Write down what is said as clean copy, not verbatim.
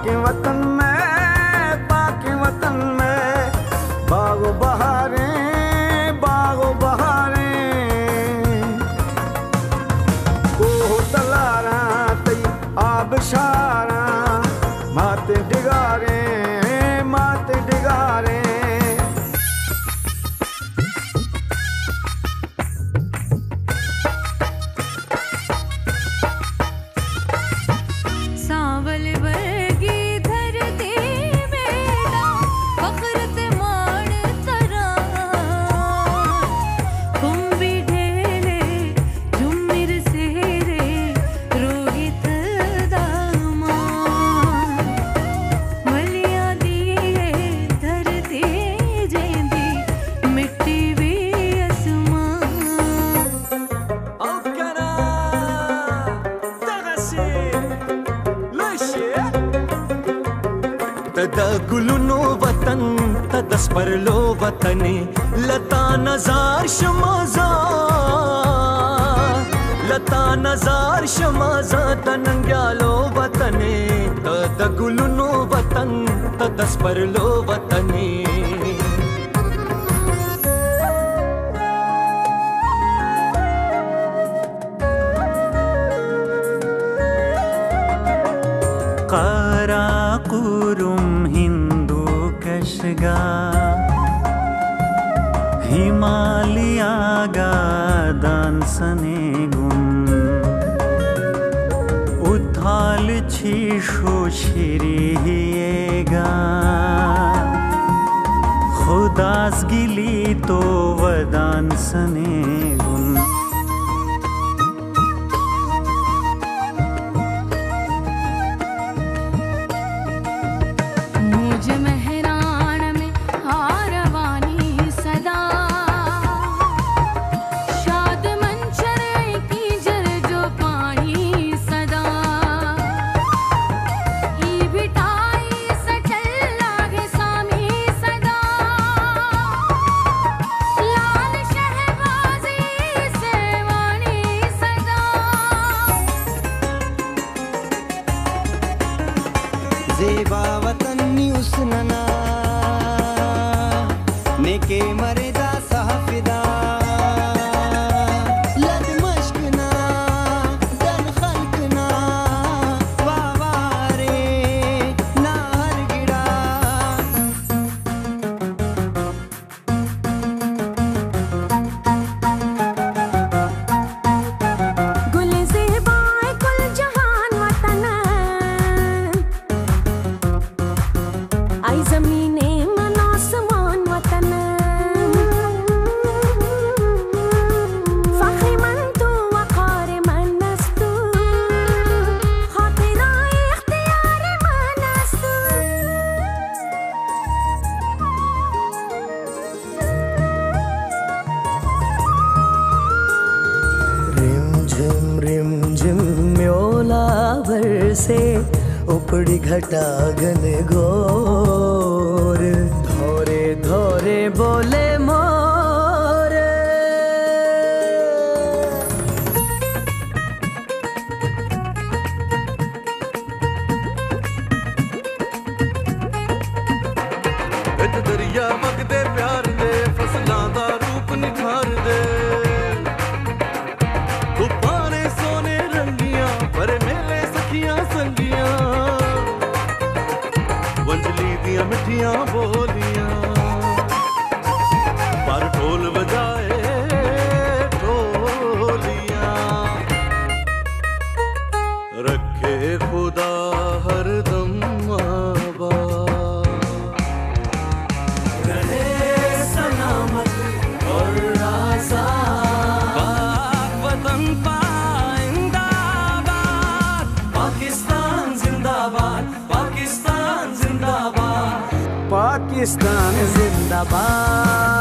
पाक वतन में बागो बहारें कोह तलारा तई आबशारा माते डिगारे सांवल वर्गी धरती मेरा फख्र ते मान तरा कुंभी ढेले जुम्मिर सेरे रोहित दामा वलिया दिए धरती जेंदी मिट्टी भी आसमान तदा गुलुनो वतन तदस पर लो वतने लता नजार शमाजा तनंग्यालो वतने तदा गुलुनो वतन तदस पर लो वतने काराकुरुम हिंदू कशगा हिमालयागा दानसने गुन उथाल छीशो शिरियेगा खुदास गिली तो वदानसने गुन ज़ेबा वतनी उसनना नेके मरेदा सहफिदा लद मश्कना दन खल्कना वावारे नाहर गिड़ा गुल ज़ेबा कुल जहान वतन आई ज़मीने मन आसमान वतन फ़ख्र मन तू वक़ार मन नस्तू ख़ातिराए इख्तियार मन नस्तू रिम झिम म्योला बरसे उपड़ी घटा घन घोर धोरे धोरे बोले मोर विच दरिया वगदे प्यार दे फसलां दा रूप निखार दे गुब्बारे सोने रंगियां पर मेले सखियां संगियां वंजली दियां मिठियां बोलियां पर ढोल बजाए ढोलियां रखे खुदा हरदम आबाद रहे सलामत और आज़ाद पाक वतन पाइंदाबाद पाकिस्तान जिंदाबाद पाकिस्तान जिंदाबाद पाकिस्तान जिंदाबाद